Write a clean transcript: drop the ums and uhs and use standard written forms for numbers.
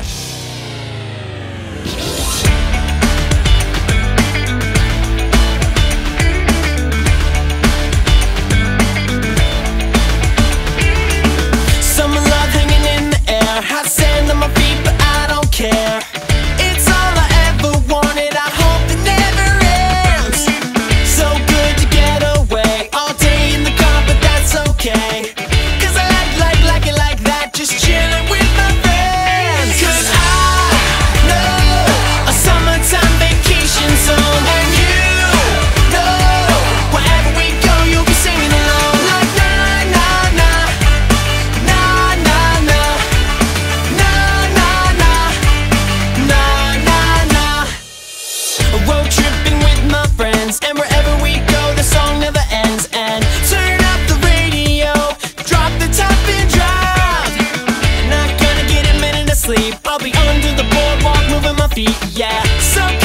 And wherever we go, the song never ends. And turn up the radio, drop the top and drive. Not gonna get a minute of sleep, I'll be under the boardwalk moving my feet, yeah. So